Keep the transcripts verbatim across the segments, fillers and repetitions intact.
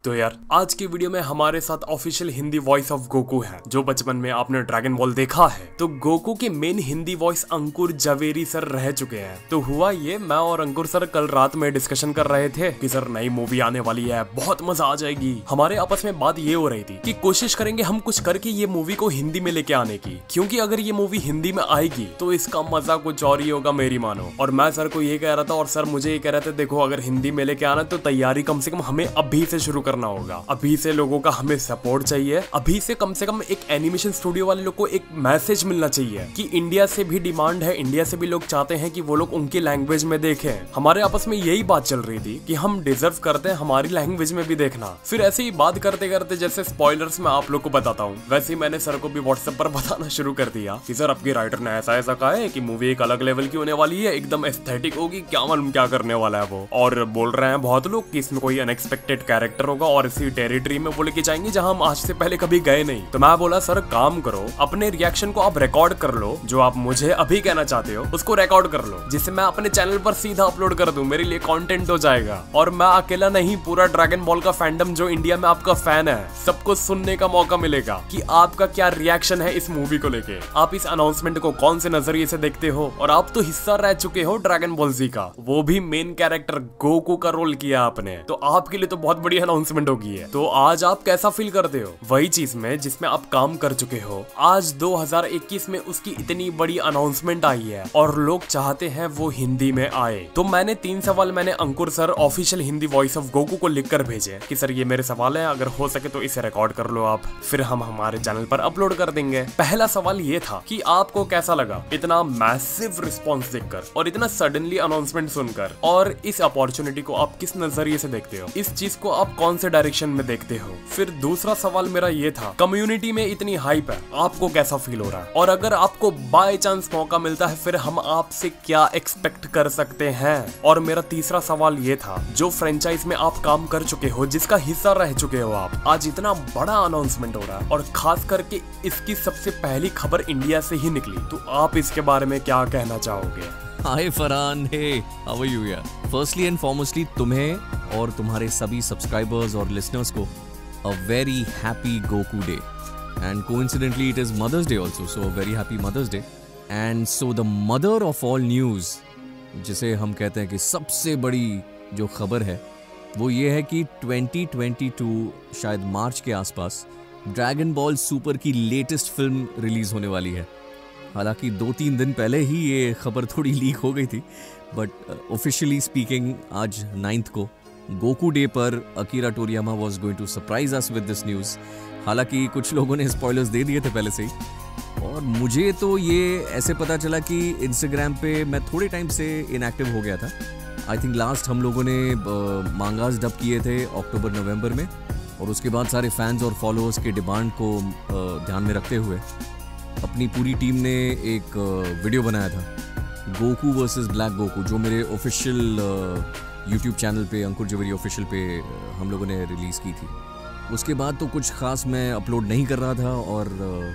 तो यार आज की वीडियो में हमारे साथ official Hindi voice of Goku है। जो बचपन में आपने ड्रैगन बॉल देखा है तो गोकू के main Hindi voice Ankur Javeri sir रह चुके हैं। तो हुआ ये, मैं और अंकुर सर कल रात में डिस्कशन कर रहे थे कि सर नई मूवी आने वाली है, बहुत मजा आ जाएगी। हमारे आपस में बात ये हो रही थी कि कोशिश करेंगे हम कुछ करके ये मूवी को हिंदी में लेके आने की, क्योंकि अगर ये मूवी हिंदी में आएगी तो इसका मजा कुछ और ही होगा मेरी मानो। और मैं सर को ये कह रहा था और सर मुझे ये कह रहे थे, देखो अगर हिंदी में लेके आना तो तैयारी कम से कम हमें अभी से शुरू करना होगा, अभी से लोगों का हमें सपोर्ट चाहिए, अभी से कम से कम एक एनिमेशन स्टूडियो वाले लोग को एक मैसेज मिलना चाहिए कि इंडिया से भी डिमांड है, इंडिया से भी लोग चाहते हैं कि वो लोग उनकी लैंग्वेज में देखें। हमारे आपस में यही बात चल रही थी कि हम डिजर्व करते हैं हमारी लैंग्वेज में भी देखना। फिर ऐसे ही बात करते करते जैसे स्पॉयलर्स मैं आप लोग को बताता हूँ, वैसे ही मैंने सर को भी व्हाट्सएप पर बताना शुरू कर दिया कि सर आपकी राइटर ने ऐसा ऐसा कहा है कि मूवी एक अलग लेवल की होने वाली है, एकदम एस्थेटिक होगी, क्या मालूम क्या करने वाला है वो। और बोल रहे हैं बहुत लोग कि इसमें कोई अनएक्सपेक्टेड कैरेक्टर होगा और इसी टेरिटरी में वो लेके जाएंगे जहां हम आज से पहले कभी गए नहीं। तो मैं बोला सर काम करो, अपने रिएक्शन को आप रिकॉर्ड कर लो, जो आप मुझे अभी कहना चाहते हो उसको रिकॉर्ड कर लो, जिससे मैं अपने चैनल पर सीधा अपलोड कर दूं, मेरे लिए कंटेंट हो जाएगा। और मैं अकेला नहीं, पूरा ड्रैगन बॉल का फैंडम जो इंडिया में आपका फैन है, सबको सुनने का मौका मिलेगा कि आपका क्या रिएक्शन है इस मूवी को लेके, आप इस अनाउंसमेंट को कौन से नजरिए से देखते हो। और आप तो हिस्सा रह चुके हो ड्रैगन बॉल जी का, वो भी मेन कैरेक्टर गोकू का रोल किया आपने, तो आपके लिए तो बहुत बड़ी अनाउंसमेंट होगी है। तो आज आप कैसा फील करते हो वही चीज में जिसमें आप काम कर चुके हो? आज दो हज़ार इक्कीस में उसकी इतनी बड़ी अनाउंसमेंट आई है और लोग चाहते हैं वो हिंदी में आए। तो मैंने तीन सवाल मैंने Ankur sir official Hindi voice of Goku को लिखकर भेजे कि सर ये मेरे सवाल है, अगर हो सके तो इसे रिकॉर्ड कर लो आप, फिर हम हमारे चैनल पर अपलोड कर देंगे। पहला सवाल ये था कि आपको कैसा लगा इतना मैसिव रिस्पॉन्स देखकर और इतना सडनली अनाउंसमेंट सुनकर, और इस अपॉर्चुनिटी को आप किस नजरिए से देखते हो, इस चीज को आप कौन से डायरेक्शन में देखते हो। फिर दूसरा सवाल मेरा ये था, कम्युनिटी में इतनी हाइप है, आपको कैसा फील हो रहा है, और अगर आपको बाय चांस मौका मिलता है फिर हम आपसे क्या एक्सपेक्ट कर सकते हैं। और मेरा तीसरा सवाल ये था, जो फ्रेंचाइज में आप काम कर चुके हो, जिसका हिस्सा रह चुके हो आप, आज इतना बड़ा अनाउंसमेंट हो रहा है और खास करके इसकी सबसे पहली खबर इंडिया से ही निकली, तो आप इसके बारे में क्या कहना चाहोगे? Hi Farhan, hey how are you यार। फर्स्टली एंड फॉरमोस्टली तुम्हें और तुम्हारे सभी सब्सक्राइबर्स और लिसनर्स को a very happy Goku day, and coincidentally it is mother's day also, so a very happy mother's day. And so the mother of all news, जिसे हम कहते हैं कि सबसे बड़ी जो खबर है वो ये है कि ट्वेंटी ट्वेंटी टू शायद मार्च के आसपास ड्रैगन बॉल सुपर की लेटेस्ट फिल्म रिलीज होने वाली है। हालांकि दो तीन दिन पहले ही ये खबर थोड़ी लीक हो गई थी, बट ऑफिशियली स्पीकिंग आज नाइन्थ को गोकू डे पर Akira Toriyama was going to surprise us with this news. हालांकि कुछ लोगों ने स्पॉयलर्स दे दिए थे पहले से ही, और मुझे तो ये ऐसे पता चला कि इंस्टाग्राम पे मैं थोड़े टाइम से इनएक्टिव हो गया था। आई थिंक लास्ट हम लोगों ने मांगास डब किए थे अक्टूबर नवंबर में, और उसके बाद सारे फैंस और फॉलोअर्स के डिमांड को ध्यान में रखते हुए अपनी पूरी टीम ने एक वीडियो बनाया था, गोकू वर्सेस ब्लैक गोकू, जो मेरे ऑफिशियल यूट्यूब चैनल पे अंकुर जवेरी ऑफिशियल पे हम लोगों ने रिलीज़ की थी। उसके बाद तो कुछ ख़ास मैं अपलोड नहीं कर रहा था, और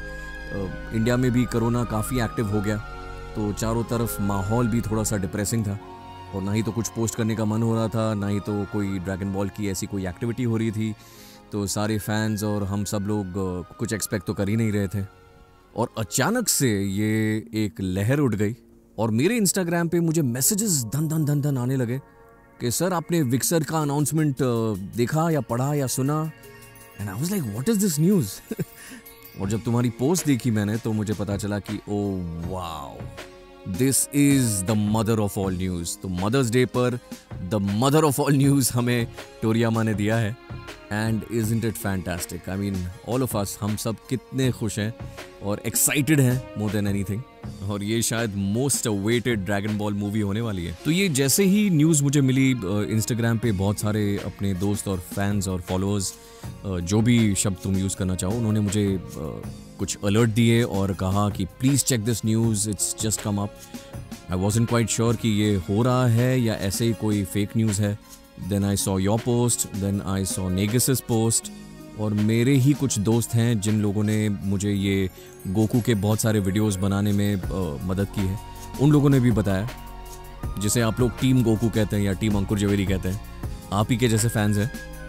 इंडिया में भी कोरोना काफ़ी एक्टिव हो गया, तो चारों तरफ माहौल भी थोड़ा सा डिप्रेसिंग था, और ना ही तो कुछ पोस्ट करने का मन हो रहा था, ना ही तो कोई ड्रैगन बॉल की ऐसी कोई एक्टिविटी हो रही थी। तो सारे फैंस और हम सब लोग कुछ एक्सपेक्ट तो कर ही नहीं रहे थे, और अचानक से ये एक लहर उठ गई और मेरे इंस्टाग्राम पे मुझे मैसेजेस धन धन धन धन आने लगे कि सर आपने विक्सर का अनाउंसमेंट देखा या पढ़ा या सुना। And I was like what is this news. और जब तुम्हारी पोस्ट देखी मैंने तो मुझे पता चला कि oh wow, this is the mother of all news. तो मदर्स डे पर the mother of all news हमें टोरियामा ने दिया है, and isn't it fantastic. I mean all of us, हम सब कितने खुश हैं और एक्साइटेड हैं मोर देन एनीथिंग, और ये शायद most awaited Dragon Ball movie होने वाली है। तो ये जैसे ही न्यूज़ मुझे मिली इंस्टाग्राम पे, बहुत सारे अपने दोस्त और फैंस और फॉलोअर्स, जो भी शब्द तुम यूज़ करना चाहो, उन्होंने मुझे कुछ अलर्ट दिए और कहा कि please check this news, it's just come up. I wasn't quite sure कि ये हो रहा है या ऐसे ही कोई फेक न्यूज़ है। Then I saw your post, then I saw Negasis post, और मेरे ही कुछ दोस्त हैं जिन लोगों ने मुझे ये गोकू के बहुत सारे वीडियोस बनाने में आ, मदद की है, उन लोगों ने भी बताया, जिसे आप लोग टीम गोकू कहते हैं या टीम अंकुर जवेरी कहते हैं, आप ही के जैसे फैंस हैं।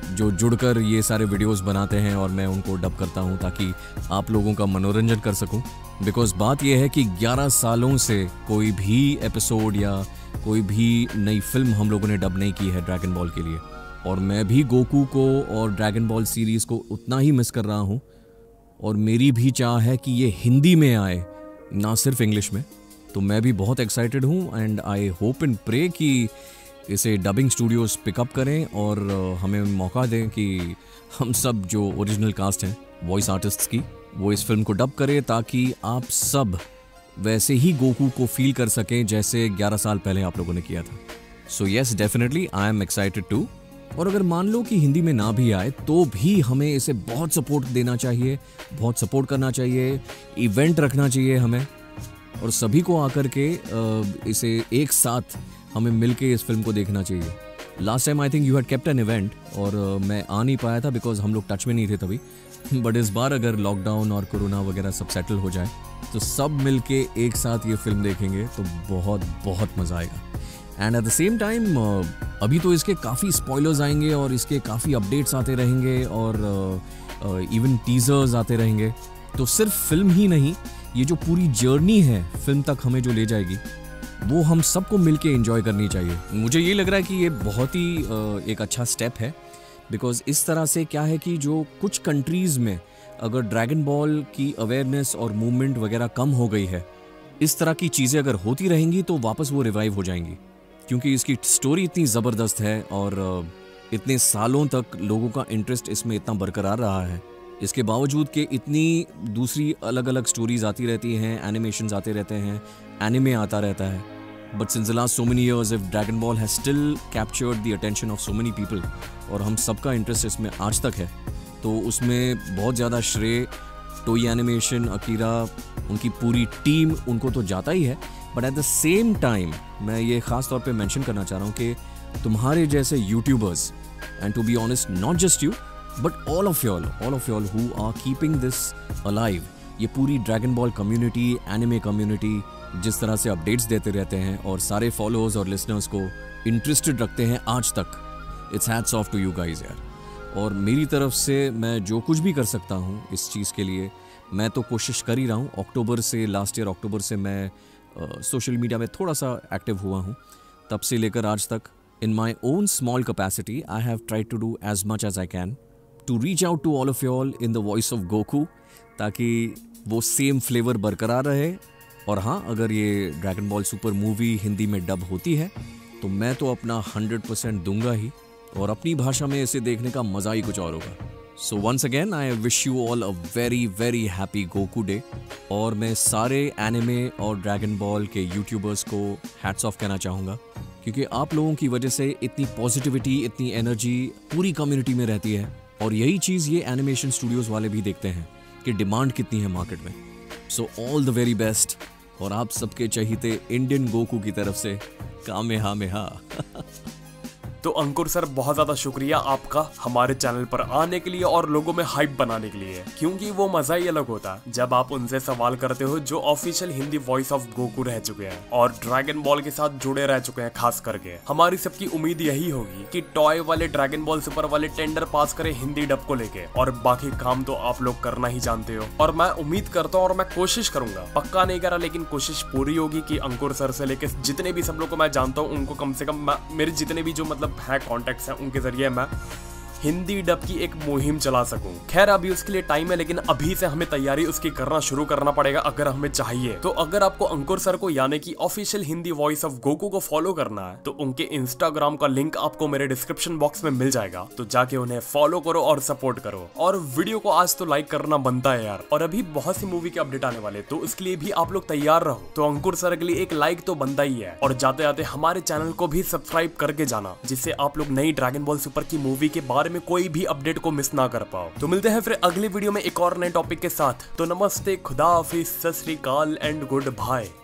जो जुड़कर ये सारे वीडियोस बनाते हैं और मैं उनको डब करता हूँ ताकि आप लोगों का मनोरंजन कर सकूँ। बिकॉज बात यह है कि ग्यारह सालों से कोई भी एपिसोड या कोई भी नई फिल्म हम लोगों ने डब नहीं की है ड्रैगन बॉल के लिए, और मैं भी गोकू को और ड्रैगन बॉल सीरीज़ को उतना ही मिस कर रहा हूँ। और मेरी भी चाह है कि ये हिंदी में आए, ना सिर्फ इंग्लिश में। तो मैं भी बहुत एक्साइटेड हूँ and I hope and pray कि इसे डबिंग स्टूडियोज़ पिकअप करें और हमें मौका दें कि हम सब जो ओरिजिनल कास्ट हैं वॉइस आर्टिस्ट्स की, वो इस फिल्म को डब करें ताकि आप सब वैसे ही गोकू को फील कर सकें जैसे ग्यारह साल पहले आप लोगों ने किया था। So yes, definitely I am excited too. और अगर मान लो कि हिंदी में ना भी आए तो भी हमें इसे बहुत सपोर्ट देना चाहिए, बहुत सपोर्ट करना चाहिए, इवेंट रखना चाहिए हमें, और सभी को आकर के इसे एक साथ हमें मिलके इस फिल्म को देखना चाहिए। Last time I think you had kept an event और मैं आ नहीं पाया था बिकॉज हम लोग टच में नहीं थे तभी। बट इस बार अगर लॉकडाउन और कोरोना वगैरह सब सेटल हो जाए तो सब मिलके एक साथ ये फिल्म देखेंगे तो बहुत बहुत मज़ा आएगा। And at the same time अभी तो इसके काफ़ी स्पॉयलर्स आएंगे और इसके काफ़ी अपडेट्स आते रहेंगे और इवन uh, टीजर्स आते रहेंगे। तो सिर्फ फिल्म ही नहीं, ये जो पूरी जर्नी है फिल्म तक हमें जो ले जाएगी वो हम सबको मिलके एंजॉय करनी चाहिए। मुझे ये लग रहा है कि ये बहुत ही uh, एक अच्छा स्टेप है बिकॉज इस तरह से क्या है कि जो कुछ कंट्रीज़ में अगर ड्रैगन बॉल की अवेयरनेस और मूवमेंट वगैरह कम हो गई है, इस तरह की चीज़ें अगर होती रहेंगी तो वापस वो रिवाइव हो जाएंगी, क्योंकि इसकी स्टोरी इतनी ज़बरदस्त है और इतने सालों तक लोगों का इंटरेस्ट इसमें इतना बरकरार रहा है। इसके बावजूद कि इतनी दूसरी अलग अलग स्टोरीज आती रहती हैं, एनिमेशंस आते रहते हैं, एनिमे आता रहता है, but since the last so many years if Dragon Ball has still captured the attention of so many people और हम सबका इंटरेस्ट इसमें आज तक है, तो उसमें बहुत ज़्यादा श्रेय टोई एनिमेशन, अकीरा, उनकी पूरी टीम, उनको तो जाता ही है। But at the same time मैं ये ख़ास तौर पे मेंशन करना चाह रहा हूँ कि तुम्हारे जैसे YouTubers, and to be honest not just you but all of y'all all of y'all who are keeping this alive, ये पूरी Dragon Ball community, anime community जिस तरह से अपडेट्स देते रहते हैं और सारे फॉलोअर्स और लिसनर्स को इंटरेस्टेड रखते हैं आज तक, it's hats off to you guys यार। और मेरी तरफ से मैं जो कुछ भी कर सकता हूँ इस चीज़ के लिए मैं तो कोशिश कर ही रहा हूँ। अक्टूबर से, लास्ट ईयर अक्टूबर से मैं सोशल uh, मीडिया में थोड़ा सा एक्टिव हुआ हूँ, तब से लेकर आज तक in my own small capacity I have tried to do as much as I can to reach out to all of you all in the voice of Goku, ताकि वो सेम फ्लेवर बरकरार रहे। और हाँ, अगर ये Dragon Ball Super movie Hindi में dub होती है तो मैं तो अपना हंड्रेड परसेंट दूंगा ही, और अपनी भाषा में इसे देखने का मज़ा ही कुछ और होगा। So once again I wish you all a very very happy Goku day. और मैं सारे एनिमे और ड्रैगन बॉल के यूट्यूबर्स को हैट्स ऑफ कहना चाहूँगा, क्योंकि आप लोगों की वजह से इतनी पॉजिटिविटी, इतनी एनर्जी पूरी कम्युनिटी में रहती है, और यही चीज़ ये एनिमेशन स्टूडियोज़ वाले भी देखते हैं कि डिमांड कितनी है मार्केट में। So all the very best, और आप सबके चहीते इंडियन गोकू की तरफ से कामेहामेहा। तो अंकुर सर, बहुत ज़्यादा शुक्रिया आपका हमारे चैनल पर आने के लिए और लोगों में हाइप बनाने के लिए, क्योंकि वो मज़ा ही अलग होता है जब आप उनसे सवाल करते हो जो official Hindi voice of Goku रह चुके हैं और ड्रैगन बॉल के साथ जुड़े रह चुके हैं। खास करके हमारी सबकी उम्मीद यही होगी कि टॉय वाले ड्रैगन बॉल सुपर वाले टेंडर पास करे हिंदी डब को लेके, और बाकी काम तो आप लोग करना ही जानते हो। और मैं उम्मीद करता हूँ और मैं कोशिश करूंगा, पक्का नहीं करा लेकिन कोशिश पूरी होगी कि अंकुर सर से लेके जितने भी सब लोग को मैं जानता हूँ उनको कम से कम मेरे जितने भी जो मतलब है कॉन्टेक्ट्स हैं उनके जरिए मैं हिंदी डब की एक मुहिम चला सकूं। खैर अभी उसके लिए टाइम है, लेकिन अभी से हमें तैयारी उसकी करना शुरू करना पड़ेगा अगर हमें चाहिए। तो अगर आपको अंकुर सर को यानी कि official Hindi voice of Goku को फॉलो करना है तो उनके इंस्टाग्राम का लिंक आपको मेरे डिस्क्रिप्शन बॉक्स में मिल जाएगा, तो जाके उन्हें फॉलो करो और सपोर्ट करो। और वीडियो को आज तो लाइक करना बनता है यार, और अभी बहुत सी मूवी के अपडेट आने वाले, तो उसके लिए भी आप लोग तैयार रहो। तो अंकुर सर के लिए एक लाइक तो बनता ही है, और जाते जाते हमारे चैनल को भी सब्सक्राइब करके जाना, जिससे आप लोग नई ड्रैगन बॉल सुपर की मूवी के बारे में कोई भी अपडेट को मिस ना कर पाओ। तो मिलते हैं फिर अगली वीडियो में एक और नए टॉपिक के साथ। तो नमस्ते, खुदा हाफिज, सत श्री अकाल एंड गुड बाय।